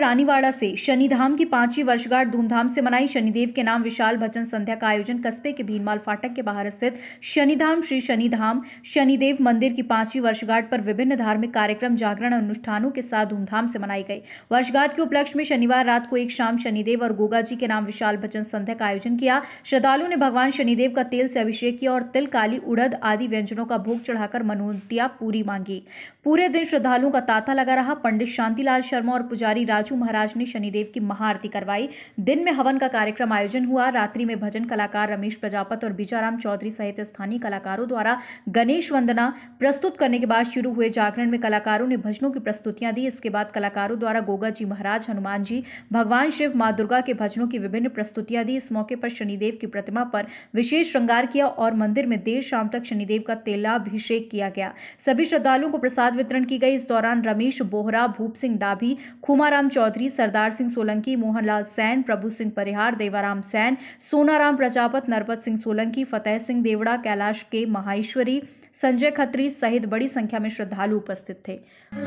रानीवाड़ा से शनिधाम की 5वीं वर्षगांठ धूमधाम से मनाई। शनिदेव के नाम विशाल भजन संध्या का आयोजन कस्बे के भीनमाल फाटक के बाहर स्थित शनिधाम श्री शनिधाम शनिदेव मंदिर की 5वीं वर्षगांठ पर विभिन्न धार्मिक कार्यक्रम, जागरण और अनुष्ठानों के साथ धूमधाम से मनाई गई। वर्षगांठ के उपलक्ष्य में शनिवार रात को एक शाम शनिदेव और गोगा जी के नाम विशाल भजन संध्या का आयोजन किया। श्रद्धालुओं ने भगवान शनिदेव का तेल से अभिषेक किया और तिल, काली, उड़द आदि व्यंजनों का भोग चढ़ाकर मनोतियां पूरी मांगी। पूरे दिन श्रद्धालुओं का तांता लगा रहा। पंडित शांतिलाल शर्मा और पुजारी राजू महाराज ने शनिदेव की महाआरती करवाई। दिन में हवन का कार्यक्रम आयोजन हुआ। रात्रि में भजन कलाकार रमेश प्रजापति और बीजाराम चौधरी सहित स्थानीय कलाकारों द्वारा गणेश वंदना प्रस्तुत करने के बाद शुरू हुए जागरण में कलाकारों ने भजनों की प्रस्तुतियां दी। इसके बाद कलाकारों द्वारा गोगा जी महाराज, हनुमान जी, भगवान शिव, मां दुर्गा के भजनों की विभिन्न प्रस्तुतियां दी। इस मौके पर शनिदेव की प्रतिमा पर विशेष श्रृंगार किया और मंदिर में देर शाम तक शनिदेव का तेलाभिषेक किया गया। सभी श्रद्धालुओं को प्रसाद वितरण की गई। इस दौरान रमेश बोहरा, भूप सिंह डाभी, खुमाराम चौधरी, सरदार सिंह सोलंकी, मोहनलाल सैन, प्रभु सिंह परिहार, देवाराम सैन, सोनाराम प्रजापत, नरपत सिंह सोलंकी, फतेह सिंह देवड़ा, कैलाश के माहेश्वरी, संजय खत्री सहित बड़ी संख्या में श्रद्धालु उपस्थित थे।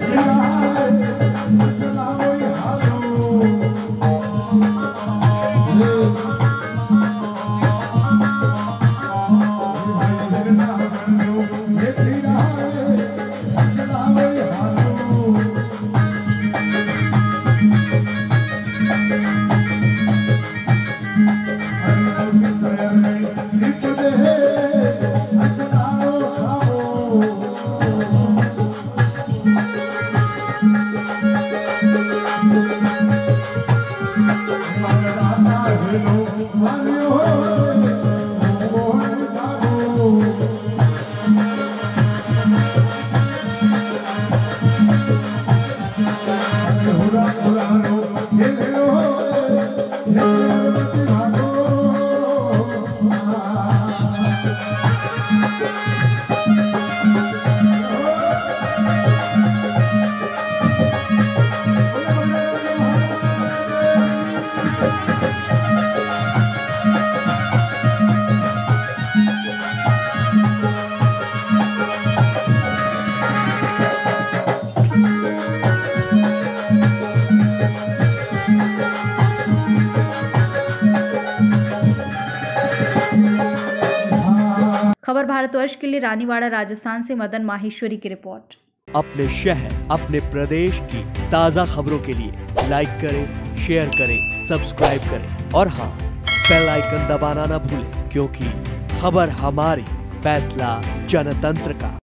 खबर भारतवर्ष के लिए रानीवाड़ा राजस्थान से मदन माहेश्वरी की रिपोर्ट। अपने शहर, अपने प्रदेश की ताज़ा खबरों के लिए लाइक करें, शेयर करें, सब्सक्राइब करें और हाँ, बेल आइकन दबाना ना भूलें, क्योंकि खबर हमारी, फैसला जनतंत्र का।